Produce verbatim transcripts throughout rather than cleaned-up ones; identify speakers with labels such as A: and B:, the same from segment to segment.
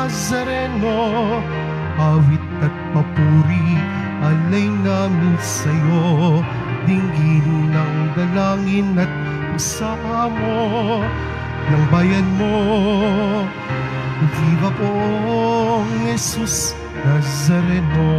A: Nazareno, awit at papuri alay namin sa'yo, dinggin ng dalangin at pagsamo ng bayan mo. Viva pong Jesus Nazareno.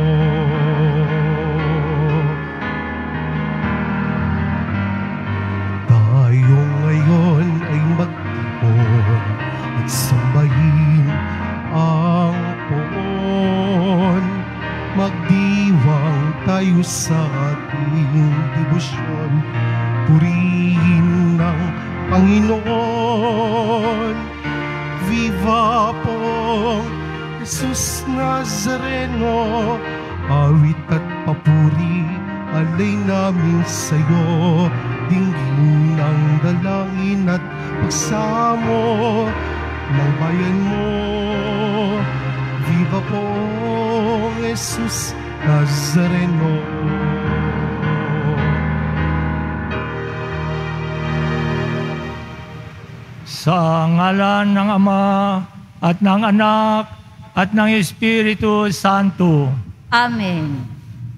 A: Tayo ngayon ay magtipon at sambahin ang poon. Magdiwang tayo sa ating debosyon, purihin ng Panginoon. Viva pong Jesus Nazareno, awit at papuri alay namin sa'yo, dinggin ng dalangin at pagsamo ng bayan mo. Viva pong Jesus Nazareno.
B: Sa ngalan ng Ama at ng Anak at ng Espiritu Santo.
C: Amen.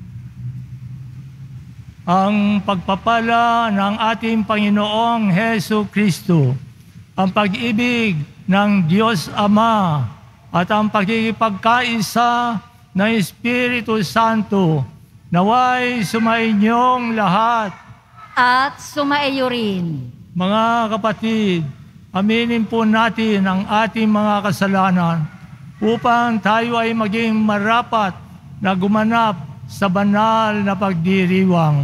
B: Ang pagpapala ng ating Panginoong Hesu Kristo, ang pag-ibig ng Diyos Ama at ang pagkikipagkaisa ng Espiritu Santo naway sumainyong lahat.
C: At sumaiyo rin.
B: Mga kapatid, aminin po natin ang ating mga kasalanan upang tayo ay maging marapat na gumanap sa banal na pagdiriwang.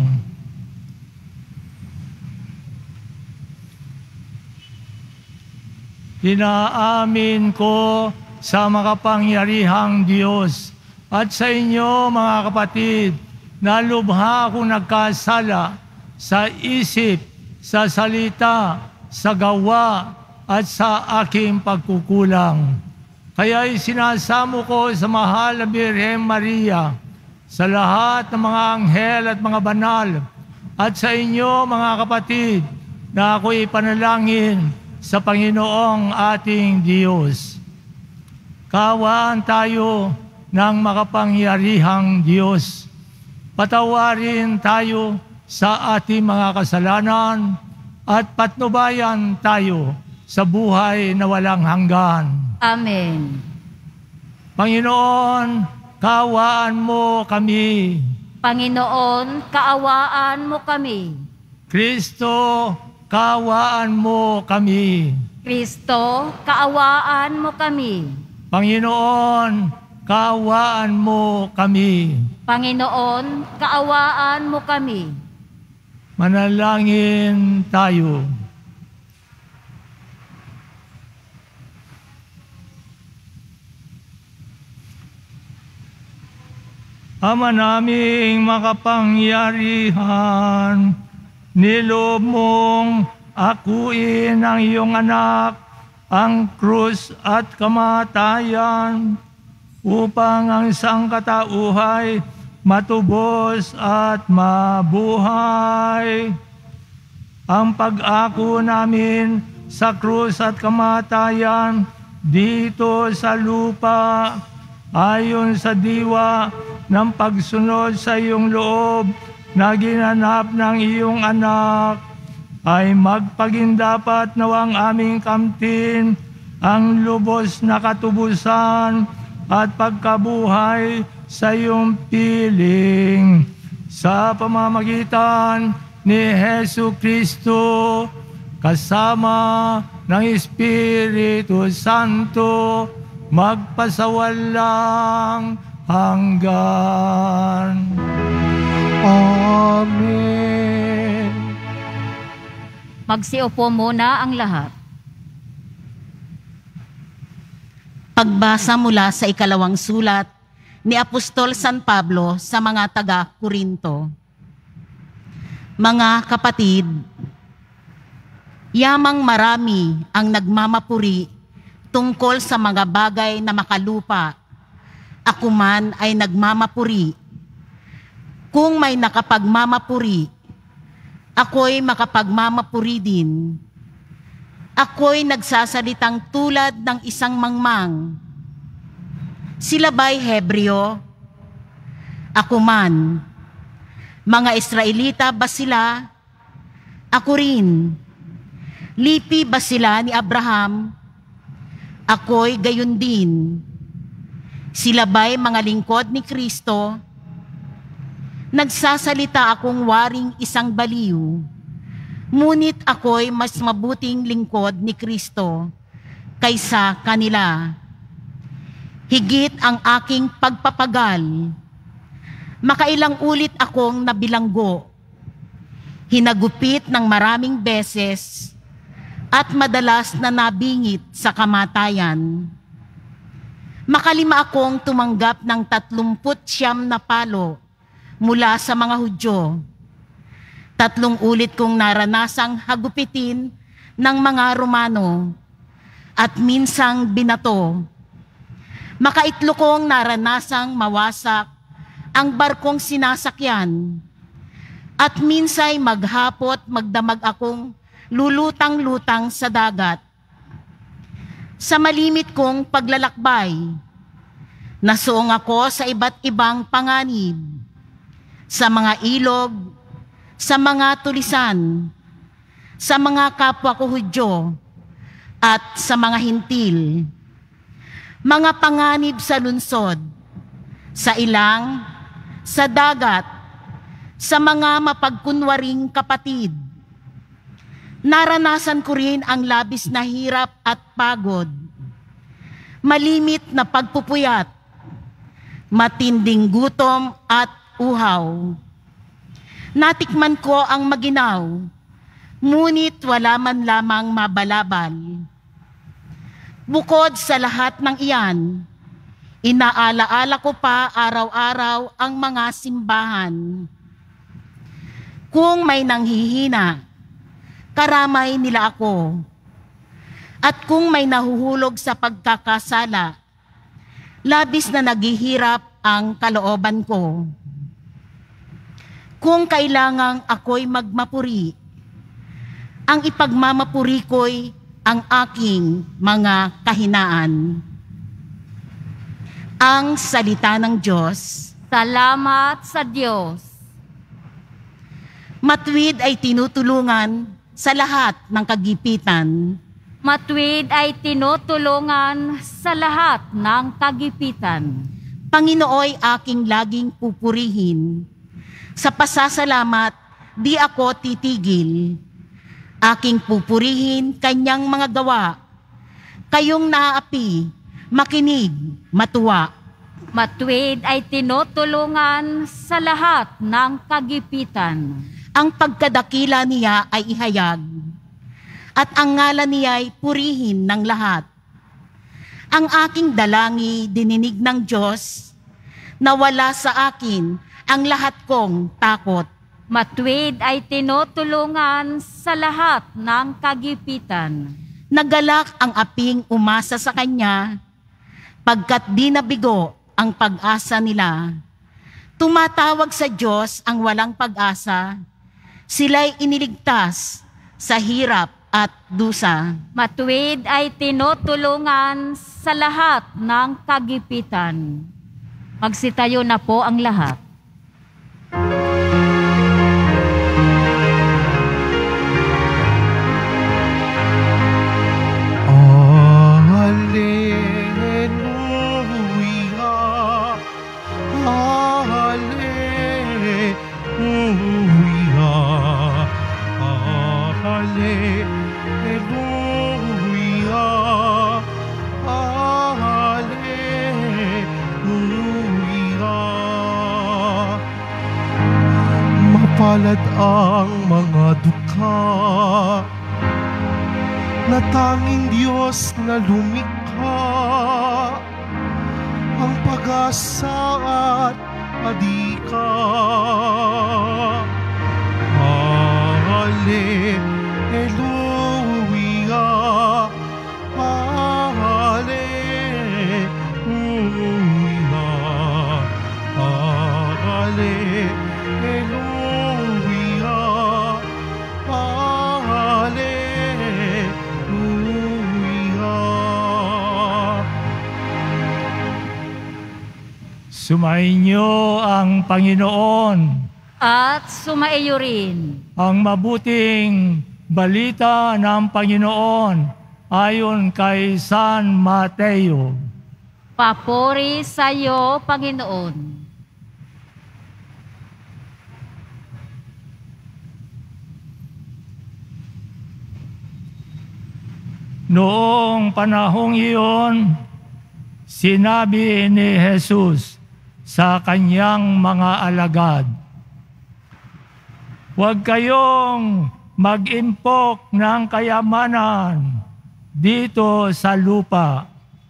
B: Inaamin ko sa makapangyarihang Diyos at sa inyo mga kapatid na lubha akong nagkasala sa isip, sa salita, sa gawa at sa aking pagkukulang. Kaya'y sinasamo ko sa mahal na Birhen Maria, sa lahat ng mga anghel at mga banal, at sa inyo mga kapatid na ako'y panalangin sa Panginoong ating Diyos. Kaawaan tayo ng makapangyarihang Diyos. Patawarin tayo sa ating mga kasalanan at patnubayan tayo sa buhay na walang hanggan.
C: Amen.
B: Panginoon, kaawaan mo kami.
C: Panginoon, kaawaan mo kami.
B: Kristo, kaawaan mo kami.
C: Kristo, kaawaan mo kami.
B: Panginoon, kaawaan mo kami.
C: Panginoon, kaawaan mo kami.
B: Manalangin tayo. Ama naming makapangyarihan, nilob mong akuin ang iyong anak, ang krus at kamatayan, upang ang sangkatauhay matubos at mabuhay. Ang pag-ako namin sa krus at kamatayan dito sa lupa, ayon sa diwa ng pagsunod sa iyong loob na ginanap ng iyong anak, ay magpagindapat nawang aming kamtin ang lubos na katubusan at pagkabuhay sa iyong piling. Sa pamamagitan ni Hesu Kristo, kasama ng Espiritu Santo, magpasawalang hanggan.
A: Amen.
C: Magsiupo muna ang lahat.
D: Pagbasa mula sa ikalawang sulat ni Apostol San Pablo sa mga taga-Korinto. Mga kapatid, yamang marami ang nagmamapuri tungkol sa mga bagay na makalupa. Ako man ay nagmamapuri. Kung may nakapagmamapuri, ako'y makapagmamapuri din. Ako'y nagsasalitang tulad ng isang mangmang. Sila ba'y Hebreo? Ako man. Mga Israelita ba sila? Ako rin. Lipi ba sila ni Abraham? Ako'y gayon din. Sila ba'y mga lingkod ni Kristo? Nagsasalita akong waring isang baliw, ngunit ako'y mas mabuting lingkod ni Kristo kaysa kanila. Higit ang aking pagpapagal. Makailang ulit akong nabilanggo, hinagupit ng maraming beses, at madalas na nabingit sa kamatayan. Makalima akong tumanggap ng tatlumput siyam na palo mula sa mga Hudyo. Tatlong ulit kong naranasang hagupitin ng mga Romano at minsang binato. Makaitlo kong naranasang mawasak ang barkong sinasakyan at minsay maghapot magdamag akong lulutang-lutang sa dagat. Sa malimit kong paglalakbay, nasuong ako sa iba't ibang panganib, sa mga ilog, sa mga tulisan, sa mga kapwa ko Hudyo, at sa mga hintil. Mga panganib sa lunsod, sa ilang, sa dagat, sa mga mapagkunwaring kapatid. Naranasan ko rin ang labis na hirap at pagod, malimit na pagpupuyat, matinding gutom at uhaw. Natikman ko ang maginaw, ngunit wala man lamang mabalabal. Bukod sa lahat ng iyan, inaalaala ko pa araw-araw ang mga simbahan. Kung may nanghihina, karamay nila ako. At kung may nahuhulog sa pagkakasala, labis na naghihirap ang kalooban ko. Kung kailangang ako'y magmapuri, ang ipagmamapuri ko'y ang aking mga kahinaan. Ang salita ng Diyos.
C: Salamat sa Diyos.
D: Matuwid ay tinutulungan sa lahat ng kagipitan.
C: Matuwid ay tinutulungan sa lahat ng kagipitan.
D: Panginooy aking laging pupurihin. Sa pasasalamat, di ako titigil. Aking pupurihin kanyang mga gawa. Kayong naaapi, makinig, matuwa.
C: Matuwid ay tinutulungan sa lahat ng kagipitan.
D: Ang pagkadakila niya ay ihayag, at ang ngalan niya ay purihin ng lahat. Ang aking dalangi dininig ng Diyos, nawala sa akin ang lahat kong takot.
C: Matuwid ay tinutulungan sa lahat ng kagipitan.
D: Nagalak ang aping umasa sa kanya, pagkat di nabigo ang pag-asa nila. Tumatawag sa Diyos ang walang pag-asa, sila'y iniligtas sa hirap at dusa.
C: Matuwid ay tinutulungan sa lahat ng kagipitan. Magsitayo na po ang lahat.
A: Mapalad ang mga dukha na tanging Diyos na lumikha, ang pag-asa at adika. Hallelujah, hallelujah, hallelujah.
B: Sumainyo ang Panginoon.
C: At sumaiyo rin.
B: Ang mabuting balita ng Panginoon ayon kay San Mateo.
C: Papuri sa iyo, Panginoon.
B: Noong panahong iyon, sinabi ni Jesus sa kanyang mga alagad, "Huwag kayong mag-impok ng kayamanan dito sa lupa.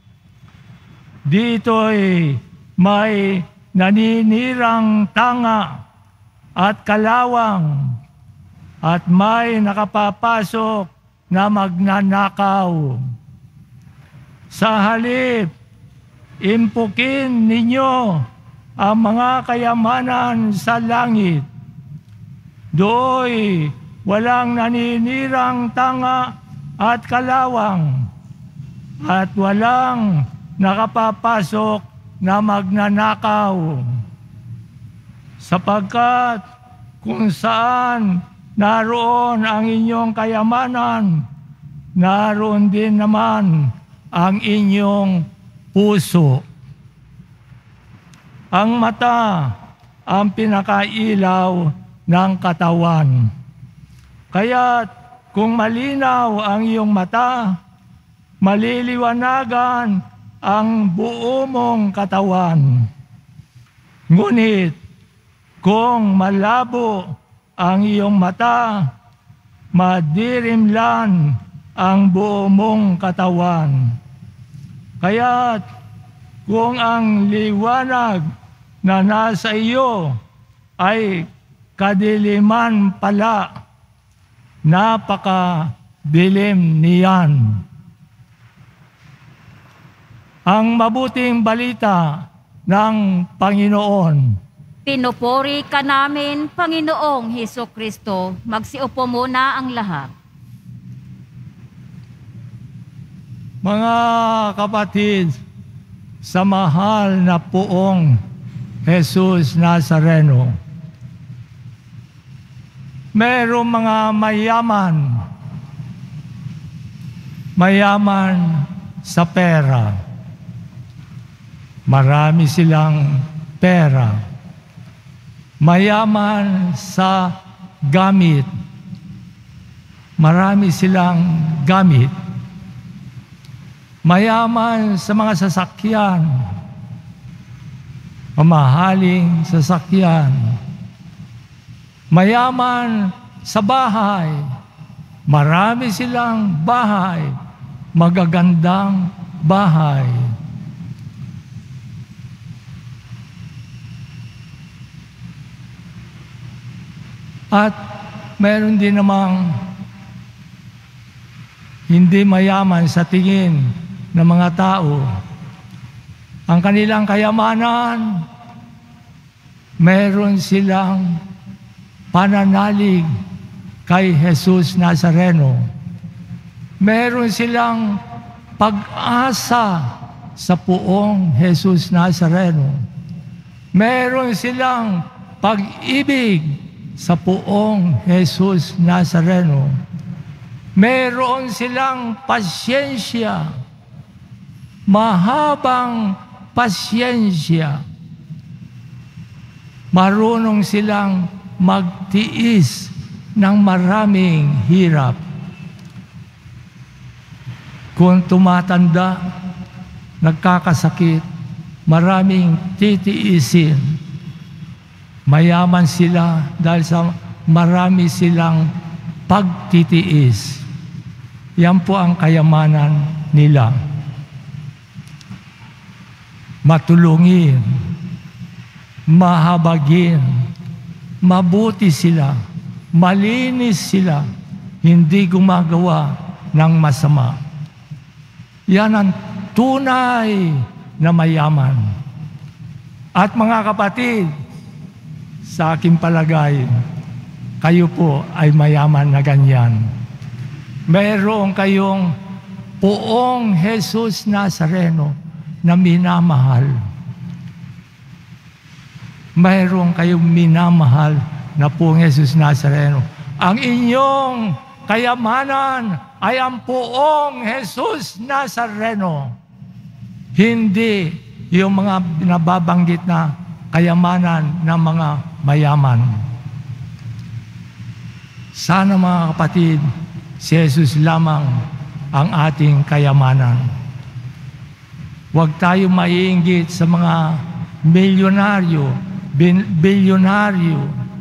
B: Dito'y may naninirang tanga at kalawang at may nakapapasok na magnanakaw. Sa halip, impukin ninyo ang mga kayamanan sa langit. Do'y walang naninirang tanga at kalawang at walang nakapapasok na magnanakaw. Sapagkat kung saan naroon ang inyong kayamanan, naroon din naman ang inyong puso." Ang mata ang pinakailaw ng katawan. Kaya't kung malinaw ang iyong mata, maliliwanagan ang buo mong katawan. Ngunit kung malabo ang iyong mata, madirimlan ang buo mong katawan. Kaya't kung ang liwanag na nasa iyo ay kadiliman pala, napakadilim niyan. Ang mabuting balita ng Panginoon.
C: Pinupuri ka namin, Panginoong Hesukristo. Magsiupo muna ang lahat.
B: Mga kapatid, sa mahal na Poong Jesus Nazareno, merong mga mayaman, mayaman sa pera. Marami silang pera. Mayaman sa gamit. Marami silang gamit. Mayaman sa mga sasakyan. Mamahaling sasakyan. Mayaman sa bahay. Marami silang bahay. Magagandang bahay. At meron din namang hindi mayaman sa tingin ng mga tao. Ang kanilang kayamanan, meron silang pananalig kay Jesus Nazareno. Meron silang pag-asa sa Poong Jesus Nazareno. Meron silang pag-ibig sa Poong Jesus Nazareno. Meron silang pasyensya, mahabang pasyensya. Marunong silang magtiis ng maraming hirap. Kung tumatanda, nagkakasakit, maraming titiisin. Mayaman sila dahil sa marami silang pagtitiis. Yan po ang kayamanan nila. Matulungin, mahabagin, mabuti sila, malinis sila, hindi gumagawa ng masama. Yan ang tunay na mayaman. At mga kapatid, sa aking palagay, kayo po ay mayaman na ganyan. Mayroon kayong Poong Jesus Nazareno na minamahal. mayroon kayong minamahal na pong Jesus Nazareno. Ang inyong kayamanan ay ang poong Jesus Nazareno. Hindi yung mga nababanggit na kayamanan ng mga mayaman. Sana mga kapatid, si Jesus lamang ang ating kayamanan. Huwag tayo maiinggit sa mga milyonaryo, bin- bilyonaryo.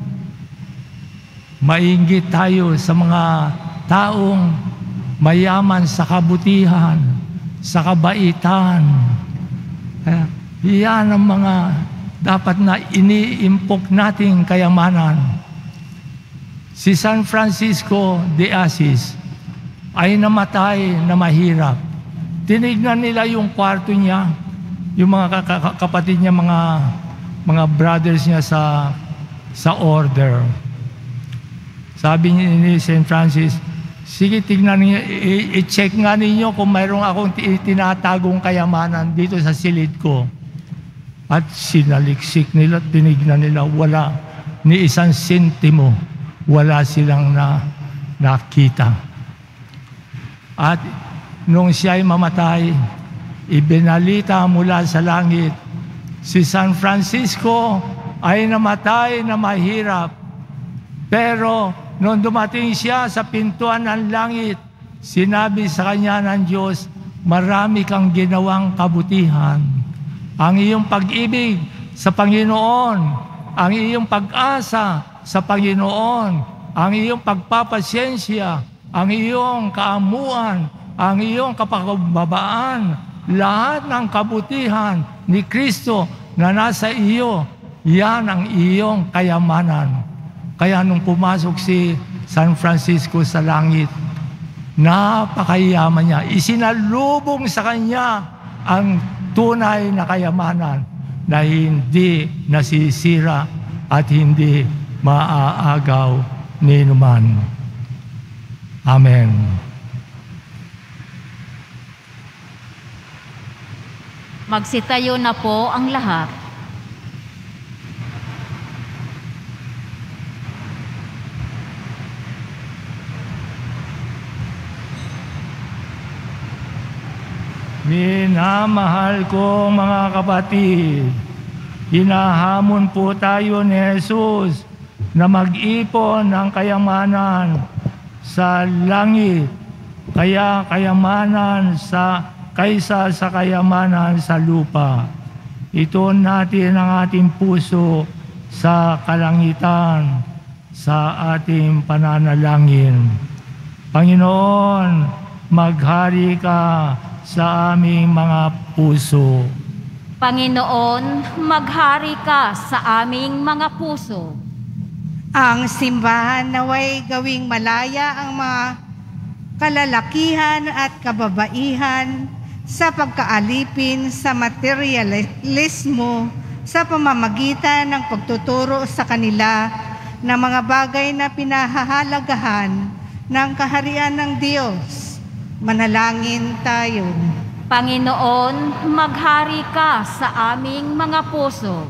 B: Maiinggit tayo sa mga taong mayaman sa kabutihan, sa kabaitan. Eh, Iyan ang mga dapat na iniimpok nating kayamanan. Si San Francisco de Assis ay namatay na mahirap. Tinignan nila yung kwarto niya, yung mga kapatid niya, mga mga brothers niya sa sa order. Sabi ni Saint Francis, sige, tignan niyo, i-check nga ninyo kung mayroong akong tinatagong kayamanan dito sa silid ko. At sinaliksik nila, tinignan nila, wala ni isang sentimo, wala silang na, nakita. At nung siya ay mamatay, ibinalita mula sa langit, si San Francisco ay namatay na mahirap. Pero nung dumating siya sa pintuan ng langit, sinabi sa kanya ng Diyos, marami kang ginawang kabutihan. Ang iyong pag-ibig sa Panginoon, ang iyong pag-asa sa Panginoon, ang iyong pagpapasyensya, ang iyong kaamuan, ang iyong kapagbabaan, lahat ng kabutihan ni Kristo na nasa iyo, yan ang iyong kayamanan. Kaya nung pumasok si San Francisco sa langit, napakayaman niya. Isinalubong sa kanya ang tunay na kayamanan na hindi nasisira at hindi maaagaw ni numan. Amen.
C: Magsitayo na po ang lahat.
B: Minamahal ko mga kapatid, hinahamon po tayo ni Jesus na mag-ipon ng kayamanan sa langit, kaya kayamanan sa kaysa sa kayamanan sa lupa. Ituon natin ang ating puso sa kalangitan, sa ating pananalangin. Panginoon, maghari ka sa aming mga puso.
C: Panginoon, maghari ka sa aming mga puso.
E: Ang simbahan naway gawing malaya ang mga kalalakihan at kababaihan sa pagkaalipin sa materialismo sa pamamagitan ng pagtuturo sa kanila ng mga bagay na pinahahalagahan ng kaharian ng Diyos. Manalangin tayo.
C: Panginoon, maghari ka sa aming mga puso.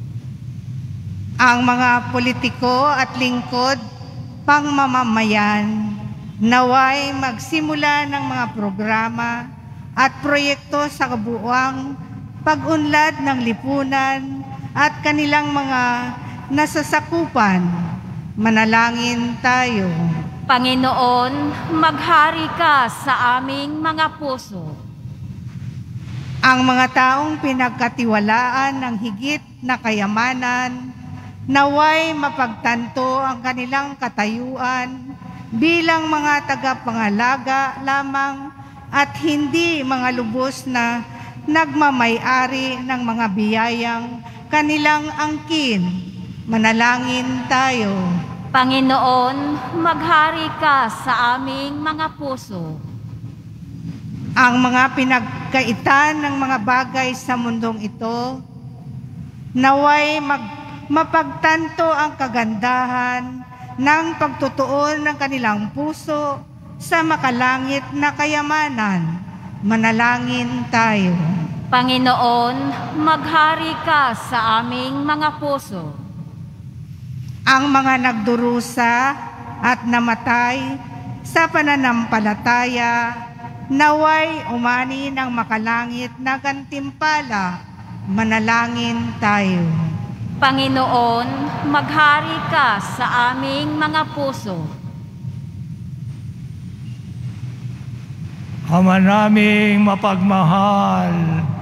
E: Ang mga politiko at lingkod pangmamamayan naway magsimula ng mga programa at proyekto sa kabuuang pag-unlad ng lipunan at kanilang mga nasasakupan. Manalangin tayo.
C: Panginoon, maghari ka sa aming mga puso.
E: Ang mga taong pinagkatiwalaan ng higit na kayamanan, naway mapagtanto ang kanilang katayuan bilang mga tagapangalaga lamang at hindi mga lubos na nagmamay-ari ng mga biyayang kanilang angkin. Manalangin tayo.
C: Panginoon, maghari ka sa aming mga puso.
E: Ang mga pinagkaitan ng mga bagay sa mundong ito, naway mag, mapagtanto ang kagandahan ng pagtutuon ng kanilang puso sa makalangit na kayamanan. Manalangin tayo.
C: Panginoon, maghari ka sa aming mga puso.
E: Ang mga nagdurusa at namatay sa pananampalataya, naway umani ng makalangit na gantimpala. Manalangin tayo.
C: Panginoon, maghari ka sa aming mga puso.
B: Ama naming mapagmahal,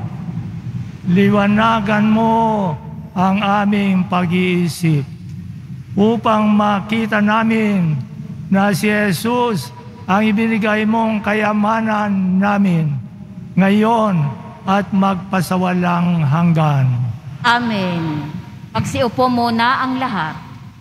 B: liwanagan mo ang aming pag-iisip upang makita namin na si Jesus ang ibinigay mong kayamanan namin ngayon at magpasawalang hanggan.
C: Amen. Magsiupo muna ang lahat.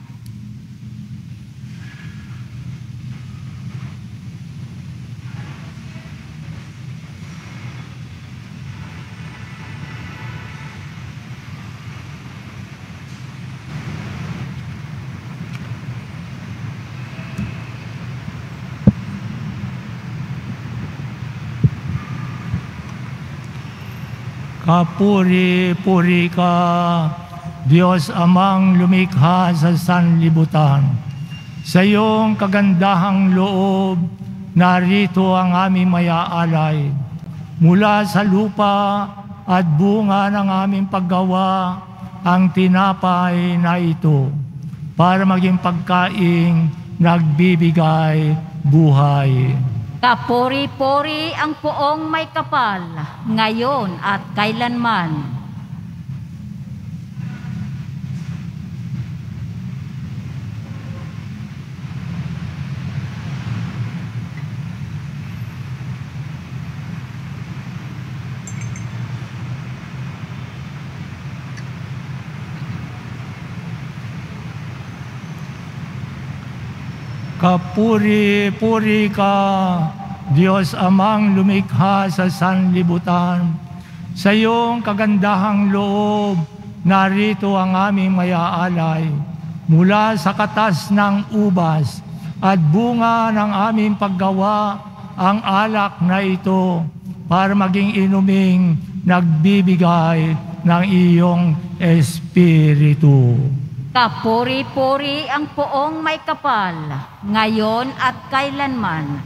B: Kapuri-puri ka, Diyos Amang lumikha sa sanlibutan. Sa iyong kagandahang loob, narito ang aming mayaalay. Mula sa lupa at bunga ng aming paggawa, ang tinapay na ito, para maging pagkaing nagbibigay buhay.
C: Kapuri-puri ang poong may kapal, ngayon at kailanman.
B: Kapuri-puri ka, Diyos Amang lumikha sa sanlibutan. Sa iyong kagandahang loob, narito ang aming mayaalay. Mula sa katas ng ubas at bunga ng aming paggawa, ang alak na ito para maging inuming nagbibigay ng iyong Espiritu.
C: Kapuri-puri ang poong may kapal, ngayon at kailanman.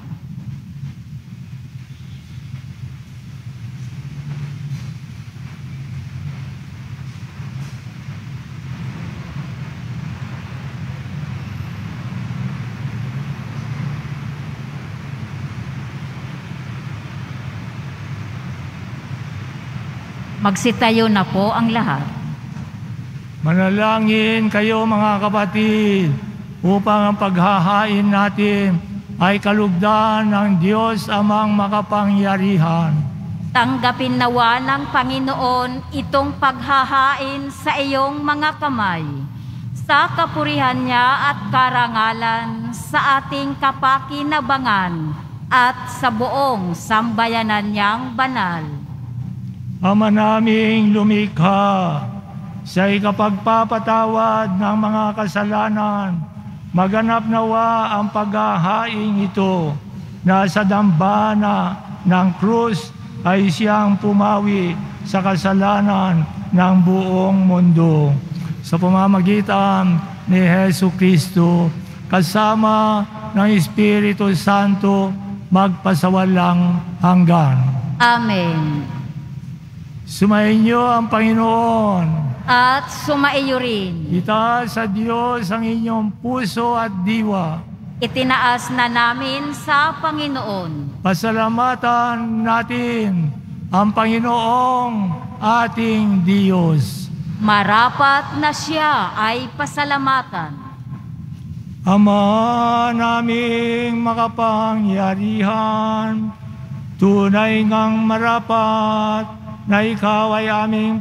C: Magsitayo na po ang lahat.
B: Manalangin kayo mga kapatid upang ang paghahain natin ay kalugdan ng Diyos Amang makapangyarihan.
C: Tanggapin nawa ng Panginoon itong paghahain sa iyong mga kamay, sa kapurihan niya at karangalan sa ating kapakinabangan at sa buong sambayanan niyang banal.
B: Ama naming lumikha, sa ikapagpapatawad ng mga kasalanan, maganap nawa ang paghahaing ito na sa dambana ng krus ay siyang pumawi sa kasalanan ng buong mundo. Sa pamamagitan ni Hesu Kristo, kasama ng Espiritu Santo, magpasawalang hanggan.
C: Amen.
B: Sumainyo ang Panginoon.
C: At sumaiyo rin.
B: Itaas sa Diyos ang inyong puso at diwa.
C: Itinaas na namin sa Panginoon.
B: Pasalamatan natin ang Panginoong ating Diyos.
C: Marapat na siya ay pasalamatan.
B: Ama naming makapangyarihan, tunay ngang marapat na ikaw ay aming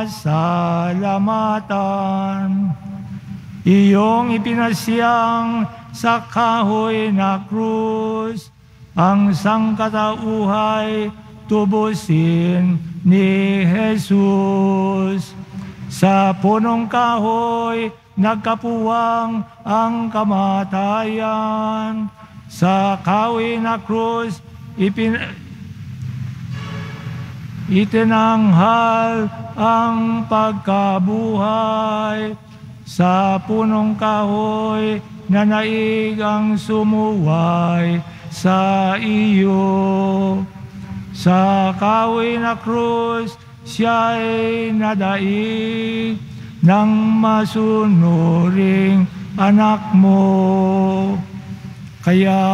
B: pasalamatan. Iyong ipinasyang sa kahoy na krus, ang sangkatauhay tubusin ni Jesus. Sa punong kahoy, nagkapuwang ang kamatayan. Sa kahoy na krus, ipin itinanghal ang pagkabuhay sa punong kahoy na naig ang sumuway sa iyo. Sa kahoy na krus, siya'y nadaig ng masunuring anak mo. Kaya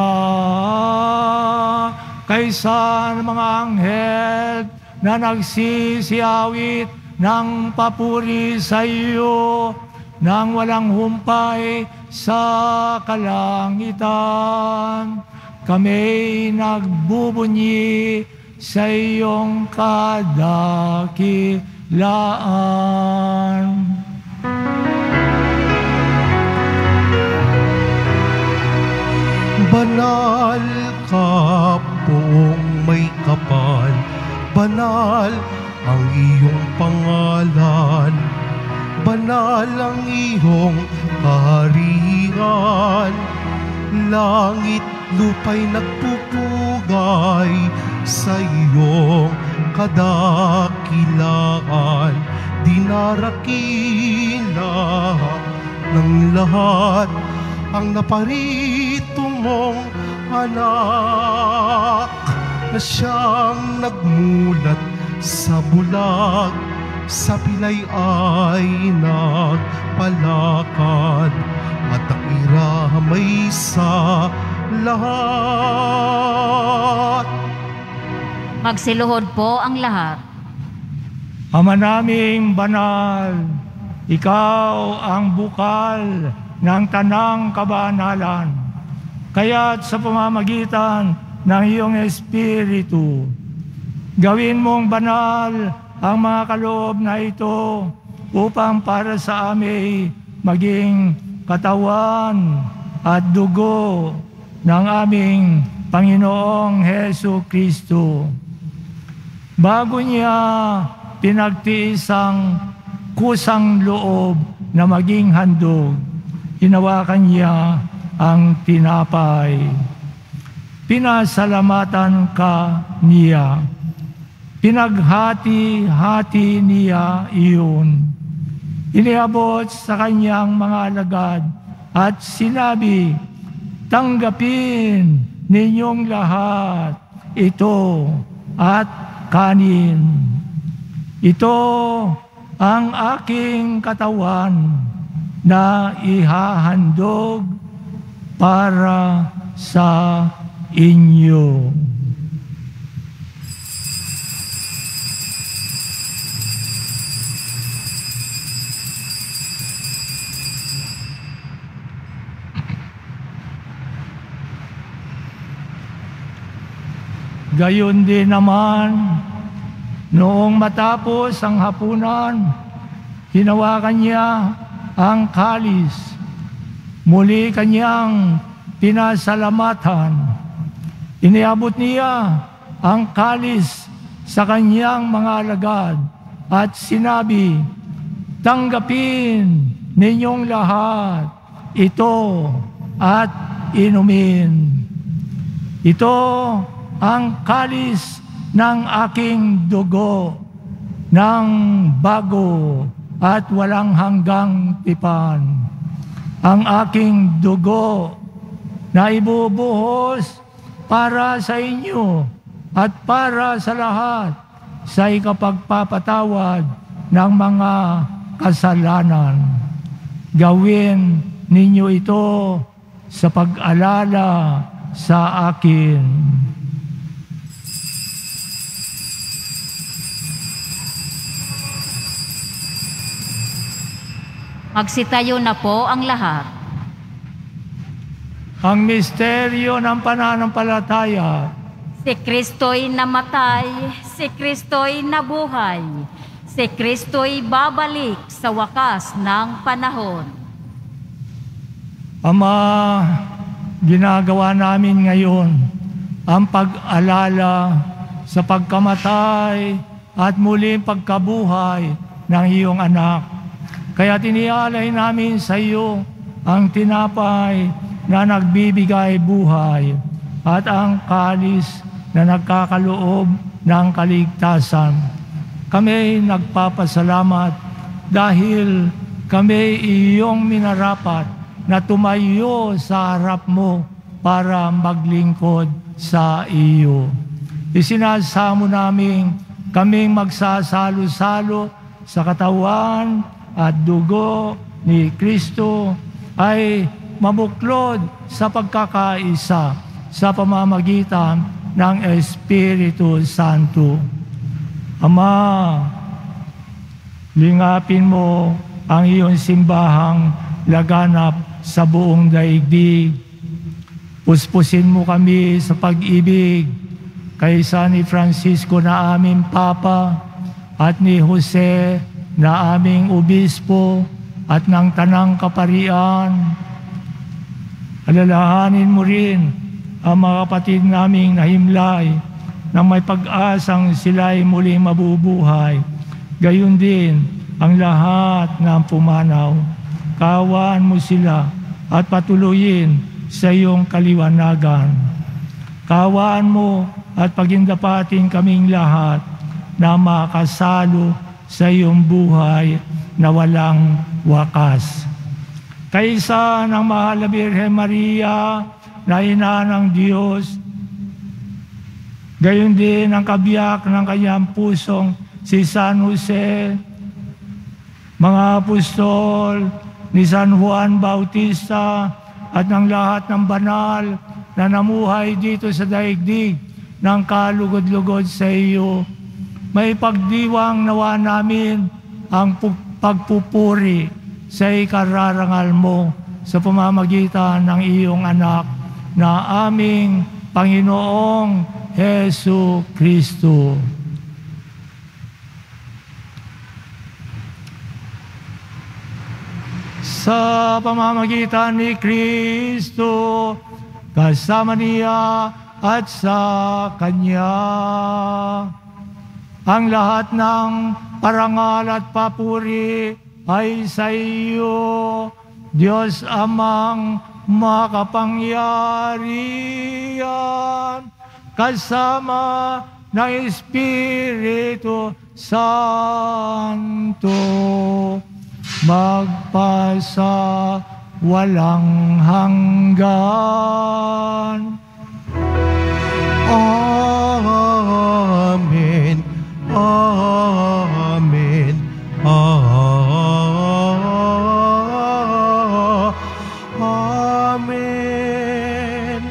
B: kaysa ng mga anghel na nagsisiyawit ng papuri sa iyo, nang walang humpay sa kalangitan, kami nagbubunyi sa iyong kadakilaan.
A: Banal ka poong may kapal, banal ang iyong pangalan, banal ang iyong kaharian. Langit lupa'y nagpupugay sa iyong kadakilaan. Dinarakila ng lahat ang naparito mong anak, na siyang nagmulat sa bulag, sa pilay ay nagpalakad, at nakiramay sa lahat.
C: Magsiluhod po ang lahat.
B: Ama naming banal, ikaw ang bukal ng tanang kabanalan. Kaya't sa pamamagitan ng iyong Espiritu, gawin mong banal ang mga kaloob na ito upang para sa amin maging katawan at dugo ng aming Panginoong Hesu Kristo. Bago niya pinagtiis ang kusang loob na maging handog, hinawakan niya ang tinapay. Pinasalamatan ka niya. Pinaghati-hati niya iyon. Iniabot sa kanyang mga alagad at sinabi, tanggapin ninyong lahat ito at kanin. Ito ang aking katawan na ihahandog para sa inyo. Gayon din naman, noong matapos ang hapunan, hinawakan niya ang kalis. Muli kanyang pinasalamatan. Iniabot niya ang kalis sa kanyang mga alagad at sinabi, tanggapin ninyong lahat ito at inumin. Ito ang kalis ng aking dugo, ng bago at walang hanggang tipan. Ang aking dugo na ibubuhos para sa inyo at para sa lahat sa ikapagpapatawad ng mga kasalanan. Gawin ninyo ito sa pag-alala sa akin.
C: Magsitayo na po ang lahat.
B: Ang misteryo ng pananampalataya.
C: Si Kristo'y namatay, si Kristo'y nabuhay, si Kristo'y babalik sa wakas ng panahon.
B: Ama, ginagawa namin ngayon ang pag-alala sa pagkamatay at muling pagkabuhay ng iyong anak. Kaya tinialay namin sa iyo ang tinapay na nagbibigay buhay at ang kalis na nagkakaloob ng kaligtasan. Kami nagpapasalamat dahil kami iyong minarapat na tumayo sa harap mo para maglingkod sa iyo. Isinasamo namin kaming magsasalo-salo sa katawan at dugo ni Kristo ay mabuklod sa pagkakaisa sa pamamagitan ng Espiritu Santo. Ama, lingapin mo ang iyong simbahang laganap sa buong daigdig. Puspusin mo kami sa pag-ibig kaysa ni Francisco na aming Papa at ni Jose na aming Obispo at ng Tanang Kaparian. Alalahanin mo rin ang mga kapatid naming nahimlay na may pag-asang sila'y muli mabubuhay. Gayon din ang lahat ng pumanaw. Kaawaan mo sila at patuloyin sa iyong kaliwanagan. Kaawaan mo at pagindapatin kaming lahat na makasalo sa iyong buhay na walang wakas. Kaysa ng Mahal na Birhen Maria na ina ng Diyos, gayon din ang kabiyak ng kanyang pusong si San Jose, mga apostol, ni San Juan Bautista at ng lahat ng banal na namuhay dito sa daigdig ng kalugod-lugod sa iyo. May pagdiwang nawa namin ang pagpupuri sa ikararangal mo sa pamamagitan ng iyong anak na aming Panginoong Hesu Kristo. Sa pamamagitan ni Kristo, kasama niya at sa Kanya, ang lahat ng parangal at papuri ay sa iyo, Diyos Amang makapangyarihan, kasama ng Espiritu Santo, magpasa walang hanggan.
A: Amen. Amen. Amen.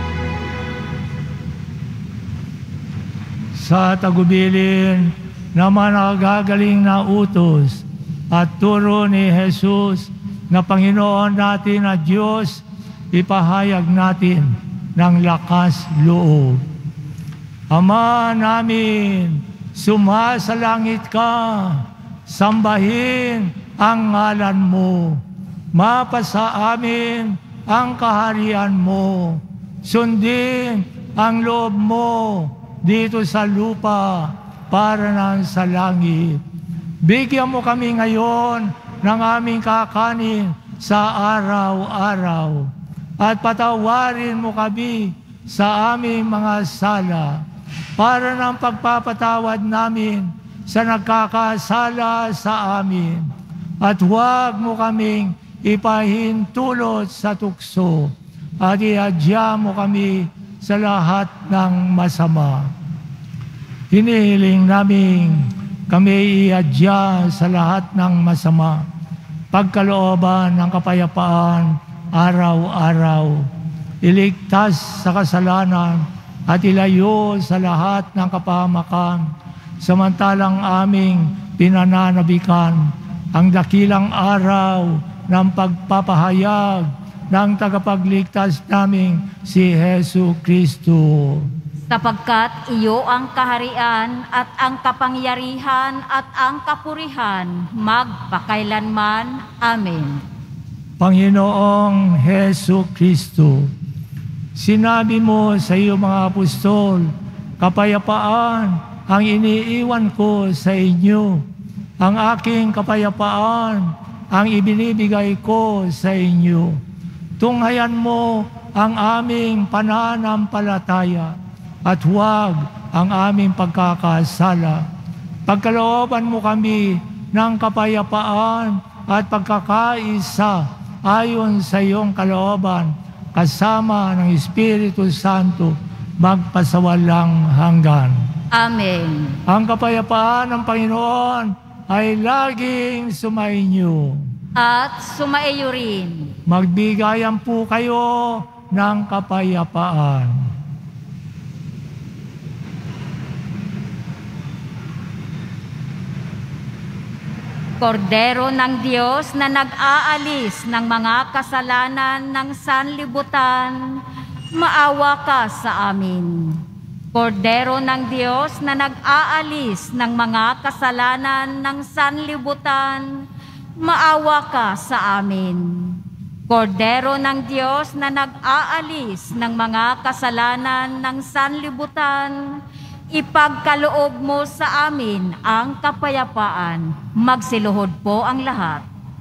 B: Sa tagubilin na managagaling na utos at turo ni Jesus na Panginoon natin at Diyos, ipahayag natin ng lakas loob. Ama namin, sumasalangit ka, sambahin ang ngalan mo, mapasa amin ang kaharian mo, sundin ang loob mo dito sa lupa para nang sa langit. Bigyan mo kami ngayon ng aming kakanin sa araw-araw at patawarin mo kami sa aming mga sala para ng pagpapatawad namin sa nagkakasala sa amin. At huwag mo kaming ipahintulot sa tukso at iadya mo kami sa lahat ng masama. Hinihiling namin kami iadya sa lahat ng masama, pagkalooban ng kapayapaan araw-araw, iligtas sa kasalanan at ilayo sa lahat ng kapahamakan, samantalang aming pinananabikan ang dakilang araw ng pagpapahayag ng tagapagligtas naming si Hesu Kristo.
C: Sapagkat iyo ang kaharian at ang kapangyarihan at ang kapurihan magpakailanman. Amen.
B: Panginoong Hesu Kristo, sinabi mo sa iyong mga apostol, kapayapaan ang iniiwan ko sa inyo. Ang aking kapayapaan ang ibinibigay ko sa inyo. Tunghayan mo ang aming pananampalataya at huwag ang aming pagkakasala. Pagkalooban mo kami ng kapayapaan at pagkakaisa ayon sa iyong kalooban, kasama ng Espiritu Santo, magpasawalang hanggan.
C: Amen.
B: Ang kapayapaan ng Panginoon ay laging sumainyo.
C: At sumaiyo rin.
B: Magbigayan po kayo ng kapayapaan.
C: Kordero ng Diyos na nag-aalis ng mga kasalanan ng sanlibutan, maawa ka sa amin. Kordero ng Diyos na nag-aalis ng mga kasalanan ng sanlibutan, maawa ka sa amin. Kordero ng Diyos na nag-aalis ng mga kasalanan ng sanlibutan, ipagkaloob mo sa amin ang kapayapaan. Magsiluhod po ang lahat.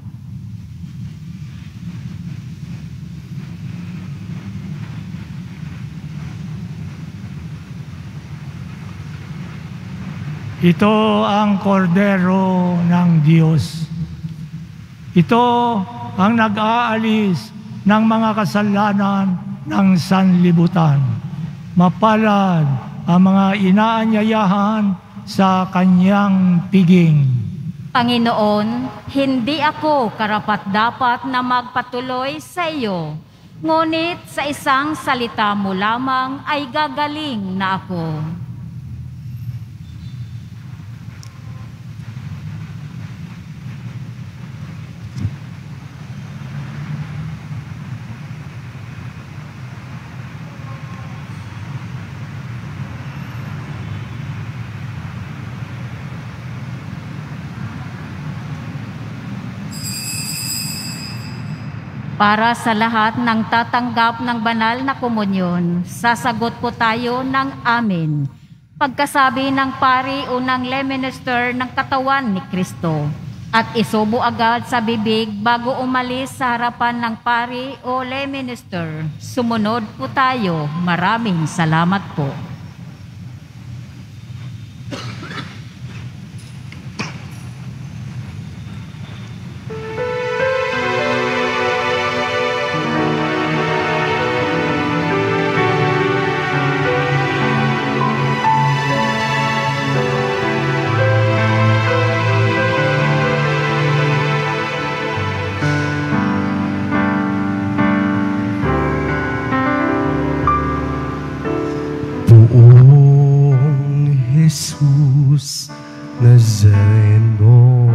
B: Ito ang kordero ng Diyos. Ito ang nag-aalis ng mga kasalanan ng sanlibutan. Mapalad ang mga inaanyayahan sa kanyang piging.
C: Panginoon, hindi ako karapat-dapat na magpatuloy sa iyo, ngunit sa isang salita mo lamang ay gagaling na ako. Para sa lahat ng tatanggap ng banal na komunyon, sasagot po tayo ng amen. Pagkasabi ng pari o ng lay minister ng katawan ni Kristo, at isubo agad sa bibig bago umalis sa harapan ng pari o lay minister. Sumunod po tayo. Maraming salamat po.
A: Jesus Nazareno,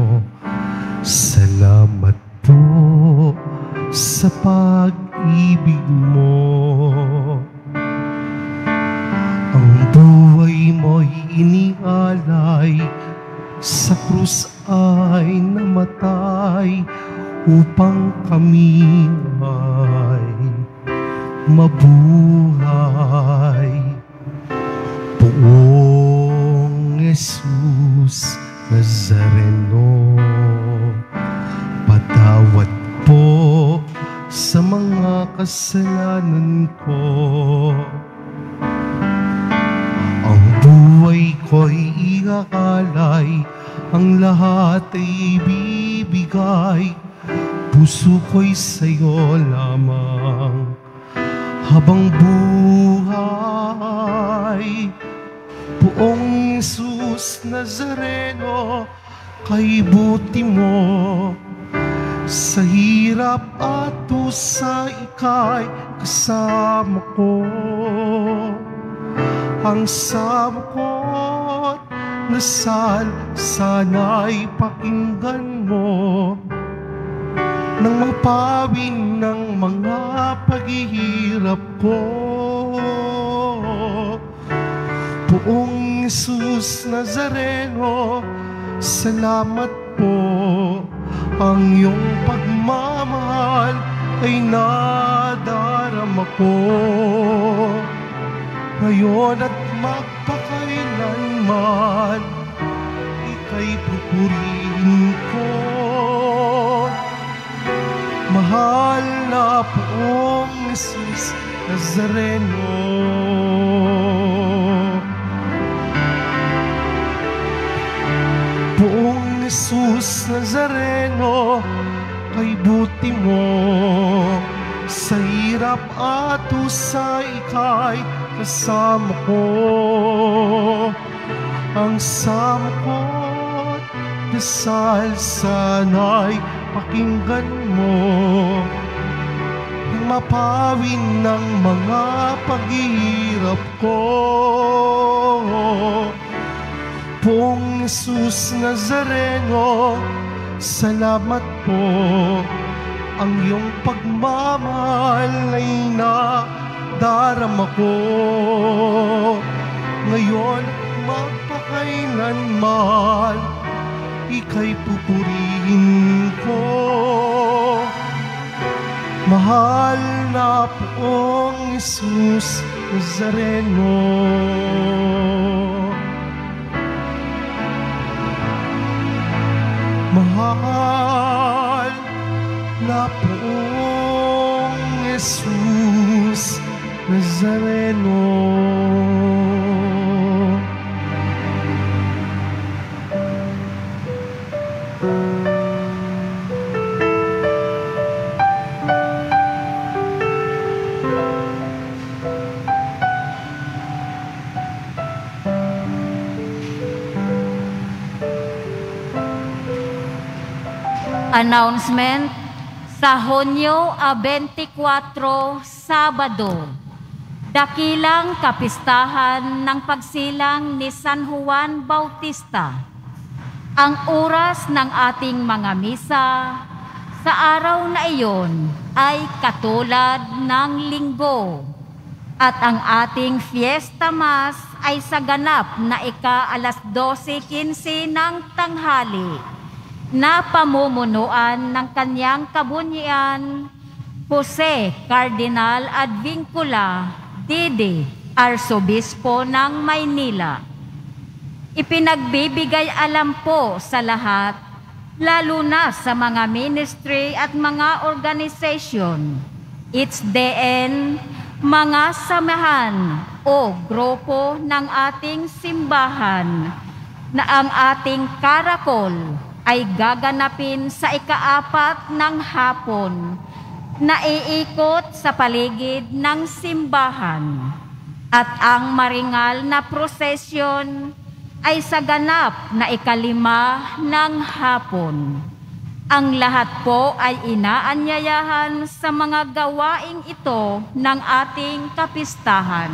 A: salamat po sa pag-ibig mo. Ang buhay mo'y inialay, sa krus ay namatay, upang kami ay mabuhay. Poong Jesus Nazareno, patawad po sa mga kasalanan ko. Ang buhay ko'y iaalay, ang lahat ay ibibigay, puso ko'y sa'yo lamang habang buhay. Poong Jesus Nazareno, kay buti mo, sa hirap at tusa ika'y kasama ko. Ang sama ko't nasal, sana'y pakinggan mo, nang mapawin ng mga paghihirap ko. Poong Jesus Nazareno, salamat po. Ang iyong pagmamahal ay nadarama ko, ngayon at magpakailanman, ika'y pupurihin ko. Mahal na Poong Jesus Nazareno, Jesus Nazareno, kay buti mo. Sa hirap at usay ika'y kasama ko. Ang sama ko't dasal sana'y pakinggan mo, nang mapawin ng mga paghihirap ko. Poong Jesus Nazareno, salamat po. Ang iyong pagmamahal ay nadarama ko. Ngayon magpakailanman, ika'y pupurihin ko. Mahal na Poong Jesus Nazareno. Mahal na Poong Jesus Nazareno.
C: Announcement sa Hunyo twenty-four, Sabado. Dakilang kapistahan ng pagsilang ni San Juan Bautista. Ang oras ng ating mga misa sa araw na iyon ay katulad ng linggo. At ang ating Fiesta Mass ay sa ganap na ika alas dose quince ng tanghali, na pamumunuan ng kanyang kabunyian, Jose Cardinal Advincula, Dede, Arsobispo ng Maynila. Ipinagbibigay alam po sa lahat, lalo na sa mga ministry at mga organization, H D N, mga samahan o grupo ng ating simbahan, na ang ating karakol ay gaganapin sa ikaapat ng hapon, na iikot sa paligid ng simbahan. At ang maringal na prosesyon ay sa ganap na ikalima ng hapon. Ang lahat po ay inaanyayahan sa mga gawaing ito ng ating kapistahan.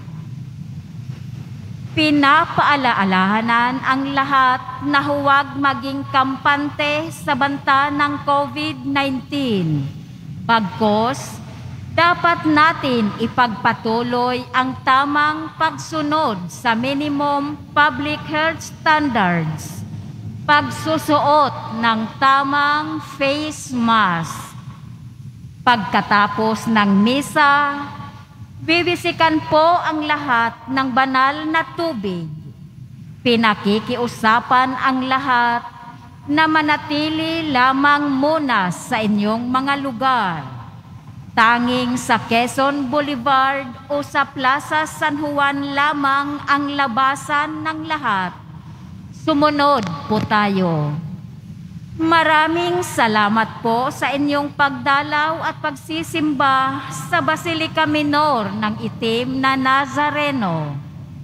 C: Pinapaalaalahanan ang lahat na huwag maging kampante sa banta ng COVID nineteen. Bagkus, dapat natin ipagpatuloy ang tamang pagsunod sa minimum public health standards, pagsusuot ng tamang face mask. Pagkatapos ng misa, bibisikan po ang lahat ng banal na tubig. Pinakikiusapan ang lahat na manatili lamang muna sa inyong mga lugar. Tanging sa Quezon Boulevard o sa Plaza San Juan lamang ang labasan ng lahat. Sumunod po tayo. Maraming salamat po sa inyong pagdalaw at pagsisimba sa Basilica Minor ng Itim na Nazareno.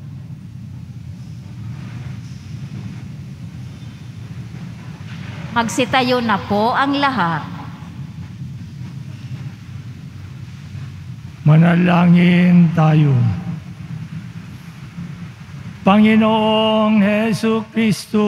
C: Magsitayo na po ang lahat.
B: Manalangin tayo. Panginoong Hesu Kristo,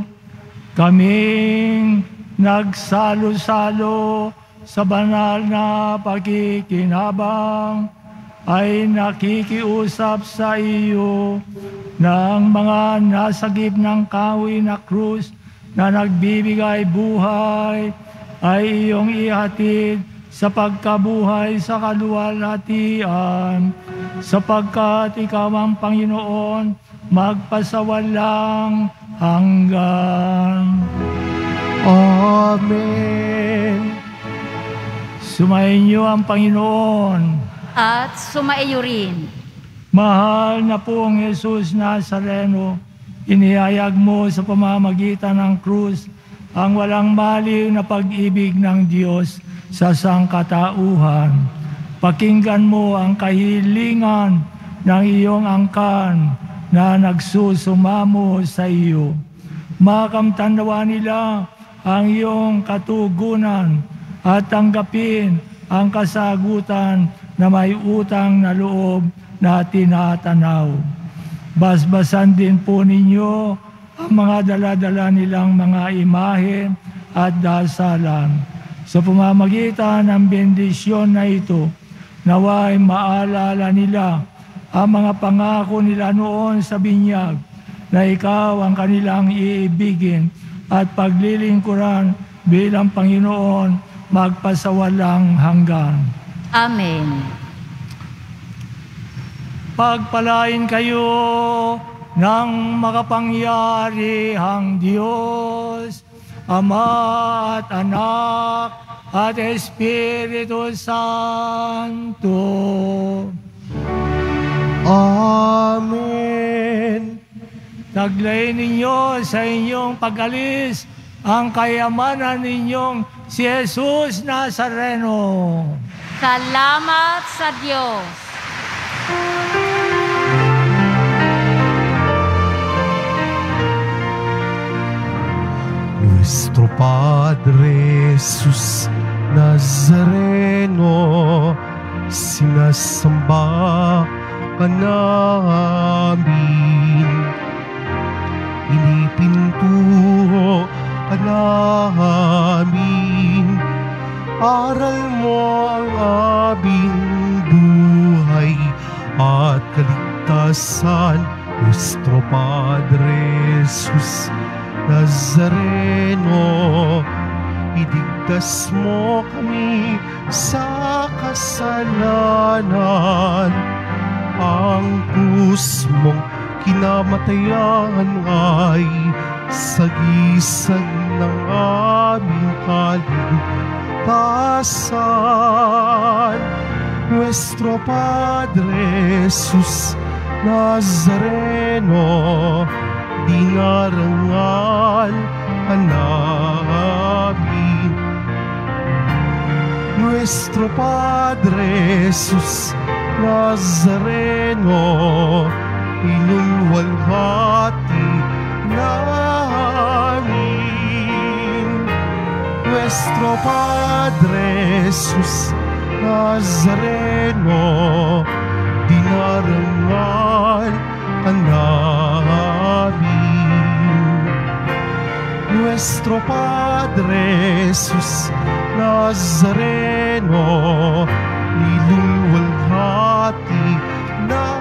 B: kaming nagsalo-salo sa banal na pagkikinabang ay nakikiusap sa iyo ng mga nasagip ng kahoy na krus na nagbibigay buhay ay iyong ihatid sa pagkabuhay sa kaluwalhatian, sapagkat ikaw ang Panginoon magpasawalang hanggan.
A: Amen.
B: Sumainyo ang Panginoon.
C: At sumaiyo rin.
B: Mahal na Poong Jesus Nazareno, Inihayag mo sa pamamagitan ng krus ang walang maliw na pag-ibig ng Diyos sa sangkatauhan. Pakinggan mo ang kahilingan ng iyong angkan na nagsusumamo sa iyo. Makamtanawa nila ang iyong katugunan at tanggapin ang kasagutan na may utang na loob na tinatanaw. Basbasan din po ninyo ang mga dala-dala nilang mga imahe at dasalan. Sa pamamagitan ng bendisyon na ito, naway maalala nila ang mga pangako nila noon sa binyag na ikaw ang kanilang iibigin at paglilingkuran bilang Panginoon magpasawalang hanggan.
C: Amen.
B: Pagpalain kayo ng makapangyarihang Diyos, Ama at Anak at Espiritu Santo.
A: Amen.
B: Taglayin ninyo sa inyong pag-alis ang kayamanan ninyong si Jesus Nazareno.
C: Salamat sa Diyos.
A: Nuestro Padre Jesus Nazareno, sinasamba ka namin. Inipintuho ka namin. Aral mo ang aming buhay at kaligtasan. Nuestro Padre Jesus Nazareno, iligtas mo kami sa kasalanan. Ang krus mong kinamatayan ay sagisag ng aming kaligtasan. Nuestro Padre Jesus Nazareno, dinarangal ka namin. Nuestro Padre Jesus Nazareno, inulwalhati namin. Nuestro Padre Jesus Nazareno, dinarangal ka namin. Nuestro Padre Jesus Nazareno, niluluwalhati na